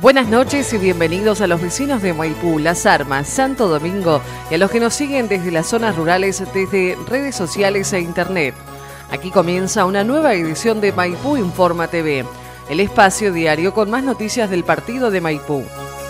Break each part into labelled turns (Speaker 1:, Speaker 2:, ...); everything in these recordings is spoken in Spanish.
Speaker 1: Buenas noches y bienvenidos a los vecinos de Maipú, Las Armas, Santo Domingo y a los que nos siguen desde las zonas rurales, desde redes sociales e internet. Aquí comienza una nueva edición de Maipú Informa TV, el espacio diario con más noticias del partido de Maipú.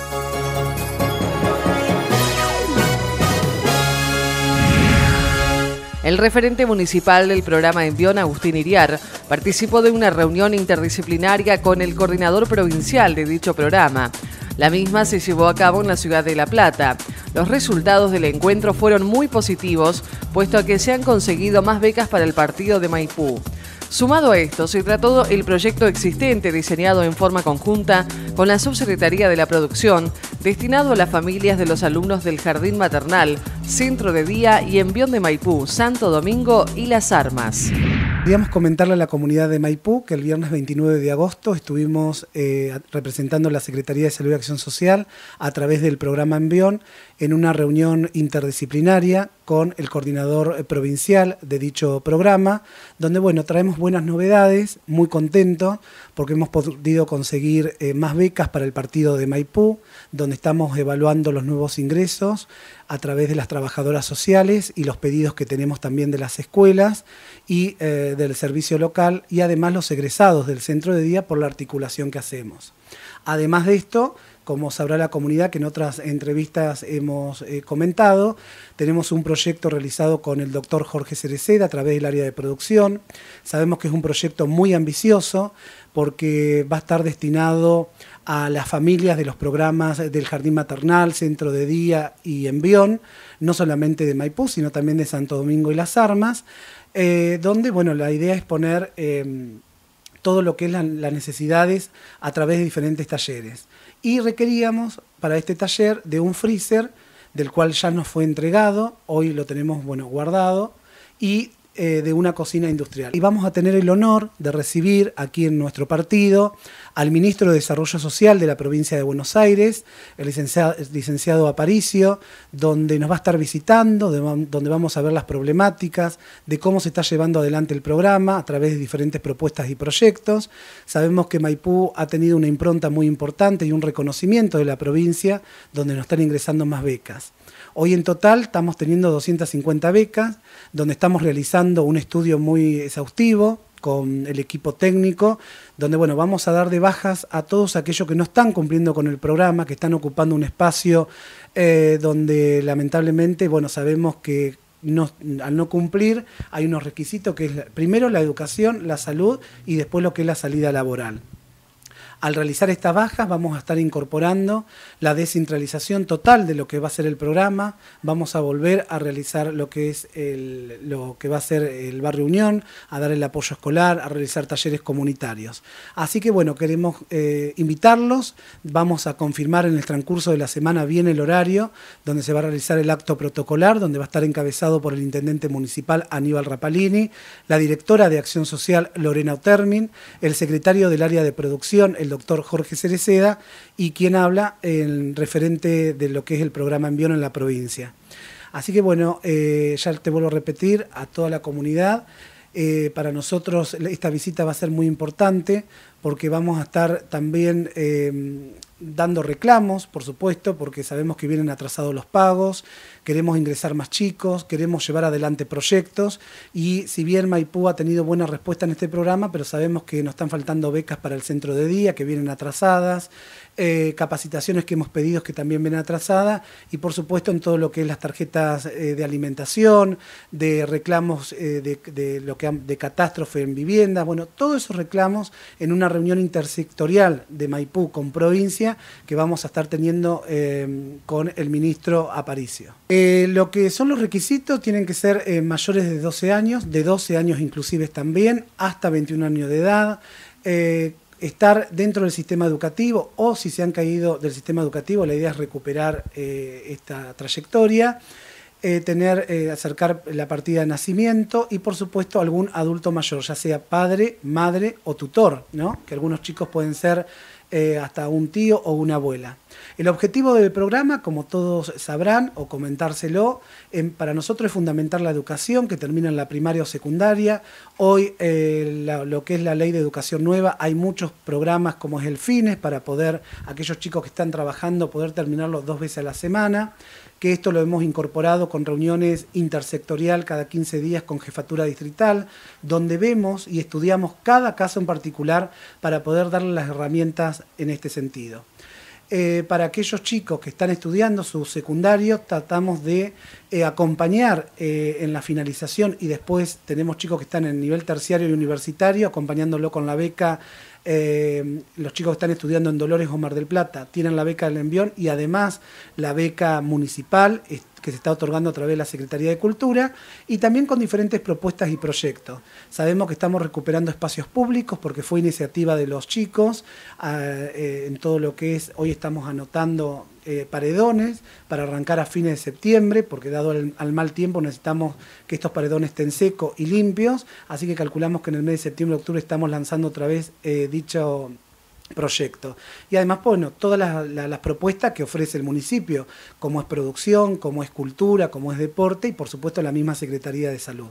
Speaker 1: El referente municipal del programa Envión, Agustín Iriar, participó de una reunión interdisciplinaria con el coordinador provincial de dicho programa. La misma se llevó a cabo en la ciudad de La Plata. Los resultados del encuentro fueron muy positivos, puesto a que se han conseguido más becas para el partido de Maipú. Sumado a esto, se trató el proyecto existente diseñado en forma conjunta con la Subsecretaría de la Producción, destinado a las familias de los alumnos del Jardín Maternal, Centro de Día y Envión de Maipú, Santo Domingo y Las Armas.
Speaker 2: Queríamos comentarle a la comunidad de Maipú que el viernes 29 de agosto estuvimos representando a la Secretaría de Salud y Acción Social a través del programa Envión en una reunión interdisciplinaria con el coordinador provincial de dicho programa, donde traemos buenas novedades, muy contentos porque hemos podido conseguir más becas para el partido de Maipú, donde estamos evaluando los nuevos ingresos a través de las trabajadoras sociales y los pedidos que tenemos también de las escuelas y del servicio local y además los egresados del centro de día por la articulación que hacemos. Además de esto, como sabrá la comunidad que en otras entrevistas hemos comentado, tenemos un proyecto realizado con el doctor Jorge Cereceda a través del área de producción. Sabemos que es un proyecto muy ambicioso porque va a estar destinado a las familias de los programas del Jardín Maternal, Centro de Día y Envión, no solamente de Maipú, sino también de Santo Domingo y Las Armas, donde la idea es poner todo lo que es las necesidades a través de diferentes talleres. Y requeríamos para este taller de un freezer, del cual ya nos fue entregado, hoy lo tenemos guardado, y de una cocina industrial. Y vamos a tener el honor de recibir aquí en nuestro partido al Ministro de Desarrollo Social de la provincia de Buenos Aires, el licenciado Aparicio, donde nos va a estar visitando, donde vamos a ver las problemáticas de cómo se está llevando adelante el programa a través de diferentes propuestas y proyectos. Sabemos que Maipú ha tenido una impronta muy importante y un reconocimiento de la provincia donde nos están ingresando más becas. Hoy en total estamos teniendo 250 becas, donde estamos realizando un estudio muy exhaustivo con el equipo técnico, donde vamos a dar de bajas a todos aquellos que no están cumpliendo con el programa, que están ocupando un espacio donde lamentablemente sabemos que al no cumplir hay unos requisitos que es primero la educación, la salud y después lo que es la salida laboral. Al realizar estas bajas vamos a estar incorporando la descentralización total de lo que va a ser el programa, vamos a volver a realizar lo que es lo que va a ser el Barrio Unión, a dar el apoyo escolar, a realizar talleres comunitarios. Así que queremos invitarlos, vamos a confirmar en el transcurso de la semana bien el horario, donde se va a realizar el acto protocolar, donde va a estar encabezado por el intendente municipal Aníbal Rapalini, la directora de Acción Social Lorena Otermin, el secretario del área de producción, el doctor Jorge Cereceda, y quien habla en referente de lo que es el programa Envión en la provincia. Así que ya te vuelvo a repetir a toda la comunidad, para nosotros esta visita va a ser muy importante porque vamos a estar también dando reclamos, por supuesto, porque sabemos que vienen atrasados los pagos, queremos ingresar más chicos, queremos llevar adelante proyectos y si bien Maipú ha tenido buena respuesta en este programa, pero sabemos que nos están faltando becas para el centro de día, que vienen atrasadas, capacitaciones que hemos pedido que también vienen atrasadas y por supuesto en todo lo que es las tarjetas de alimentación, de reclamos de catástrofe en viviendas, todos esos reclamos en una reunión intersectorial de Maipú con provincia que vamos a estar teniendo con el ministro Aparicio. Lo que son los requisitos tienen que ser mayores de 12 años inclusive también, hasta 21 años de edad, estar dentro del sistema educativo o si se han caído del sistema educativo, la idea es recuperar esta trayectoria, acercar la partida de nacimiento y por supuesto algún adulto mayor, ya sea padre, madre o tutor, ¿no? Que algunos chicos pueden ser hasta un tío o una abuela. El objetivo del programa, como todos sabrán o comentárselo, para nosotros es fundamentar la educación que termina en la primaria o secundaria. Hoy lo que es la ley de educación nueva, hay muchos programas como es el FINES para poder, aquellos chicos que están trabajando, poder terminarlos 2 veces a la semana, que esto lo hemos incorporado con reuniones intersectorial cada 15 días con jefatura distrital, donde vemos y estudiamos cada caso en particular para poder darle las herramientas en este sentido. Para aquellos chicos que están estudiando su secundario, tratamos de acompañar en la finalización, y después tenemos chicos que están en nivel terciario y universitario, acompañándolo con la beca. Los chicos que están estudiando en Dolores o Mar del Plata tienen la beca del Envión y además la beca municipal que se está otorgando a través de la Secretaría de Cultura, y también con diferentes propuestas y proyectos. Sabemos que estamos recuperando espacios públicos porque fue iniciativa de los chicos en todo lo que es, hoy estamos anotando paredones para arrancar a fines de septiembre, porque dado al mal tiempo necesitamos que estos paredones estén secos y limpios, así que calculamos que en el mes de septiembre-octubre estamos lanzando otra vez dicho proyecto. Y además, bueno, todas las propuestas que ofrece el municipio, como es producción, como es cultura, como es deporte y por supuesto la misma Secretaría de Salud.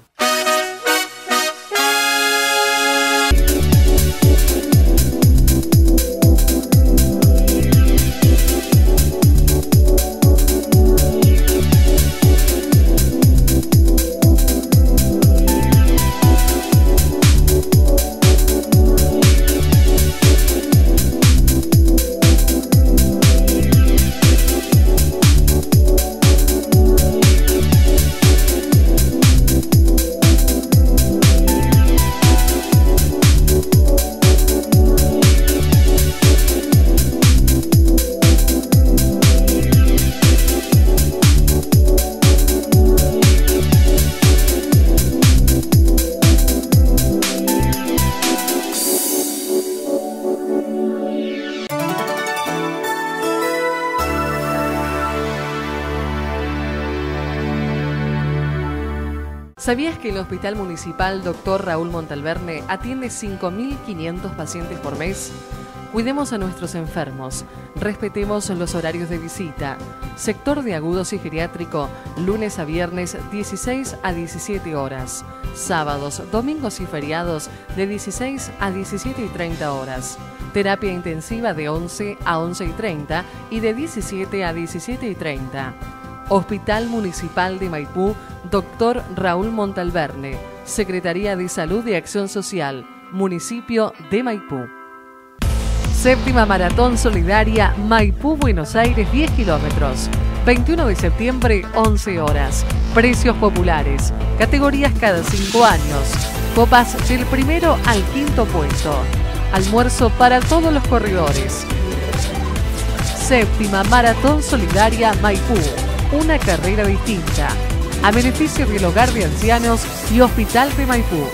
Speaker 1: ¿Sabías que el Hospital Municipal Dr. Raúl Montalverne atiende 5.500 pacientes por mes? Cuidemos a nuestros enfermos, respetemos los horarios de visita. Sector de agudos y geriátrico, lunes a viernes 16 a 17 horas. Sábados, domingos y feriados de 16 a 17:30 horas. Terapia intensiva de 11 a 11:30 y de 17 a 17:30. Hospital Municipal de Maipú, Dr. Raúl Montalverne, Secretaría de Salud y Acción Social, Municipio de Maipú. Séptima Maratón Solidaria Maipú Buenos Aires 10 kilómetros. 21 de septiembre, 11 horas. Precios populares. Categorías cada 5 años. Copas del primero al quinto puesto. Almuerzo para todos los corredores. Séptima Maratón Solidaria Maipú. Una carrera distinta. A beneficio del Hogar de Ancianos y Hospital de Maipú.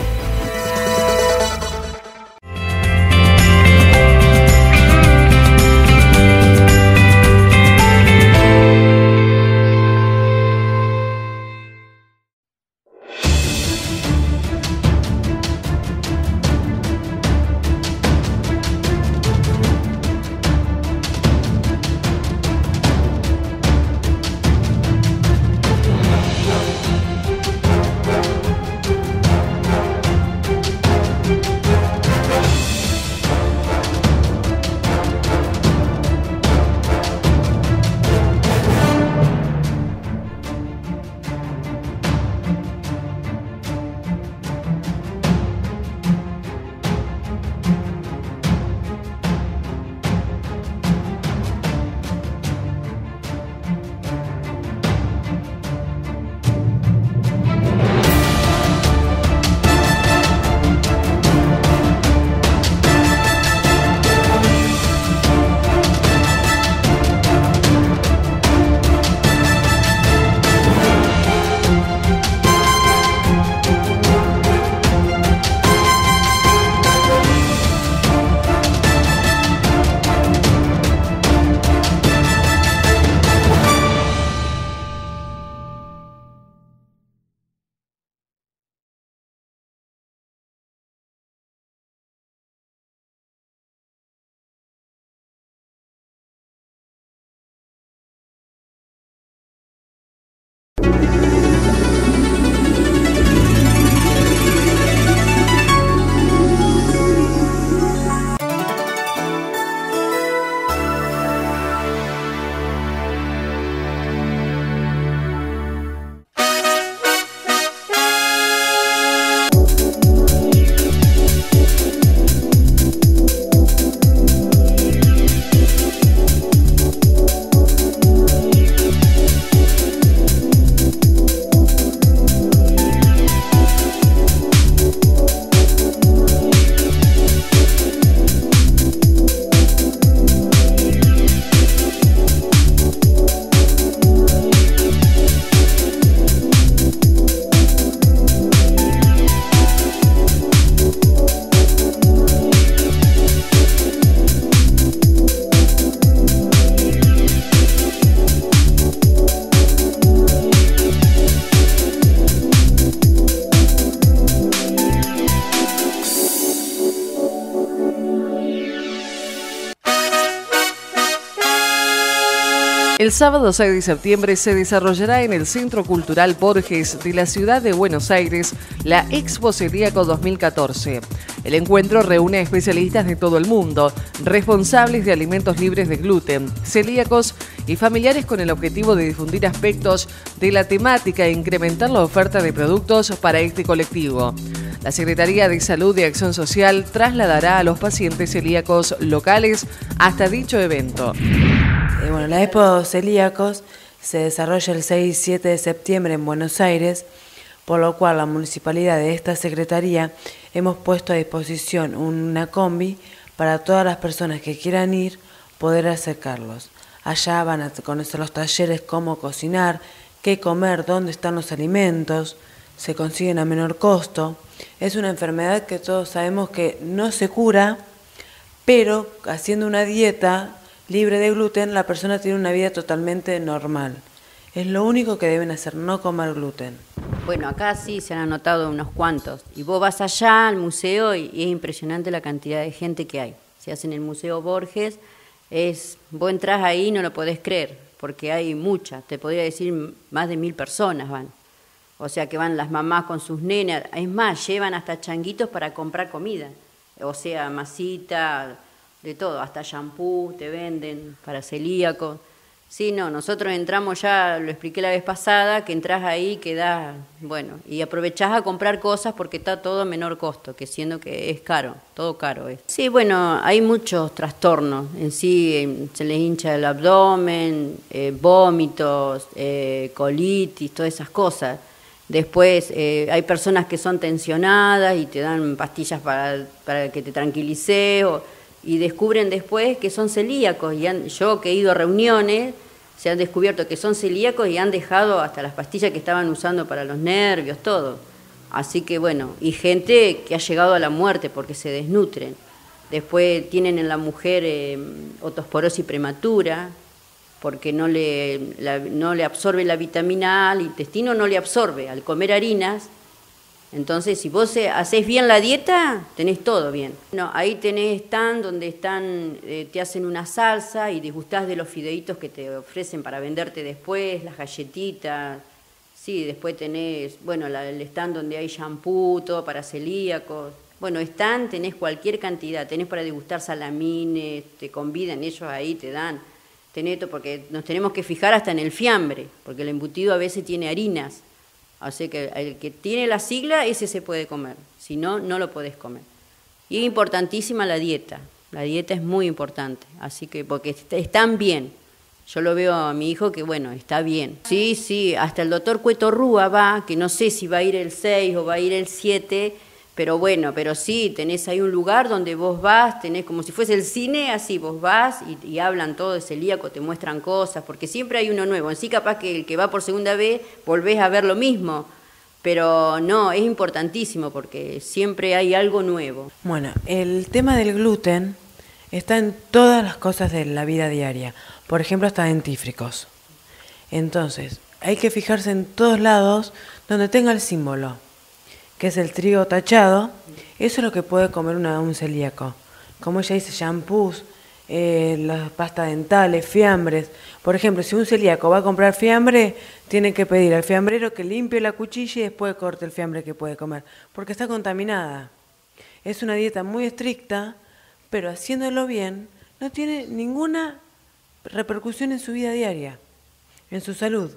Speaker 1: El sábado 6 de septiembre se desarrollará en el Centro Cultural Borges de la ciudad de Buenos Aires la Expo Celíaco 2014. El encuentro reúne a especialistas de todo el mundo, responsables de alimentos libres de gluten, celíacos y familiares con el objetivo de difundir aspectos de la temática e incrementar la oferta de productos para este colectivo. La Secretaría de Salud y Acción Social trasladará a los pacientes celíacos locales hasta dicho evento.
Speaker 3: La Expo Celíacos se desarrolla el 6 y 7 de septiembre en Buenos Aires, por lo cual la municipalidad de esta secretaría hemos puesto a disposición una combi para todas las personas que quieran ir, poder acercarlos. Allá van a conocer los talleres, cómo cocinar, qué comer, dónde están los alimentos, se consiguen a menor costo. Es una enfermedad que todos sabemos que no se cura, pero haciendo una dieta libre de gluten, la persona tiene una vida totalmente normal. Es lo único que deben hacer, no comer gluten.
Speaker 4: Bueno, acá sí se han anotado unos cuantos. Y vos vas allá al museo y es impresionante la cantidad de gente que hay. Se hace en el Museo Borges, vos entrás ahí y no lo podés creer, porque hay muchas, te podría decir más de 1000 personas van. O sea que van las mamás con sus nenas, es más, llevan hasta changuitos para comprar comida. O sea, masita, de todo, hasta shampoo te venden para celíacos. Sí, no, nosotros entramos ya, lo expliqué la vez pasada, que entras ahí, quedás, y aprovechás a comprar cosas porque está todo a menor costo, que siendo que es caro, todo caro es. Sí, hay muchos trastornos, en sí se les hincha el abdomen, vómitos, colitis, todas esas cosas. Después hay personas que son tensionadas y te dan pastillas para que te tranquilices, y descubren después que son celíacos. Yo que he ido a reuniones, se han descubierto que son celíacos y han dejado hasta las pastillas que estaban usando para los nervios, todo. Así que y gente que ha llegado a la muerte porque se desnutren. Después tienen en la mujer otosporosis prematura, porque no le absorbe la vitamina A, el intestino no le absorbe al comer harinas. Entonces, si vos hacés bien la dieta, tenés todo bien. Ahí tenés stand donde te hacen una salsa y disgustás de los fideitos que te ofrecen para venderte después, las galletitas. Sí, después tenés, el stand donde hay shampoo, todo para celíacos. Stand tenés cualquier cantidad, tenés para degustar salamines, te convidan, ellos ahí te dan. Tenés todo, porque nos tenemos que fijar hasta en el fiambre, porque el embutido a veces tiene harinas. Así que el que tiene la sigla, ese se puede comer. Si no, no lo podés comer. Y es importantísima la dieta. La dieta es muy importante. Así que, porque están bien. Yo lo veo a mi hijo que, está bien. Sí, hasta el doctor Cueto Rúa va, que no sé si va a ir el 6 o va a ir el 7, pero sí, tenés ahí un lugar donde vos vas, tenés como si fuese el cine, así, vos vas y hablan todo de celíaco, te muestran cosas, porque siempre hay uno nuevo. En sí, capaz que el que va por segunda vez, volvés a ver lo mismo, pero no, es importantísimo porque siempre hay algo nuevo.
Speaker 3: El tema del gluten está en todas las cosas de la vida diaria, por ejemplo, hasta dentífricos. Entonces, hay que fijarse en todos lados donde tenga el símbolo, que es el trigo tachado. Eso es lo que puede comer un celíaco. Como ella dice, shampoos, las pastas dentales, fiambres. Por ejemplo, si un celíaco va a comprar fiambre, tiene que pedir al fiambrero que limpie la cuchilla y después corte el fiambre que puede comer, porque está contaminada. Es una dieta muy estricta, pero haciéndolo bien, no tiene ninguna repercusión en su vida diaria, en su salud.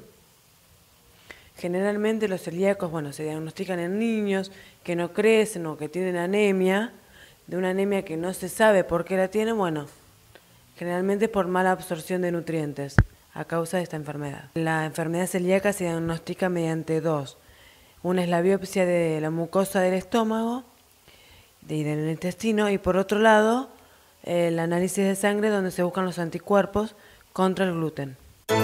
Speaker 3: Generalmente los celíacos, se diagnostican en niños que no crecen o que tienen anemia, de una anemia que no se sabe por qué la tienen, generalmente por mala absorción de nutrientes a causa de esta enfermedad. La enfermedad celíaca se diagnostica mediante dos. Una es la biopsia de la mucosa del estómago y del intestino, y por otro lado, el análisis de sangre donde se buscan los anticuerpos contra el gluten.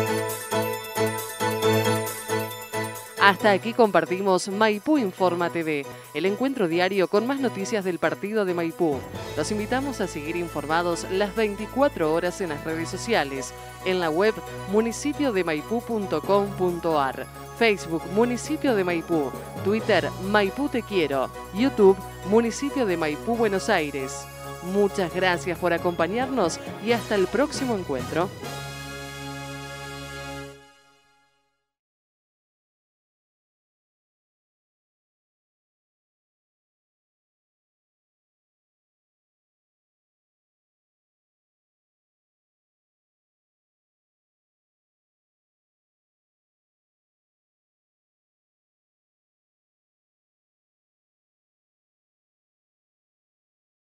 Speaker 1: Hasta aquí compartimos Maipú Informa TV, el encuentro diario con más noticias del partido de Maipú. Los invitamos a seguir informados las 24 horas en las redes sociales, en la web municipiodemaipú.com.ar, Facebook Municipio de Maipú, Twitter Maipú Te Quiero, YouTube Municipio de Maipú Buenos Aires. Muchas gracias por acompañarnos y hasta el próximo encuentro.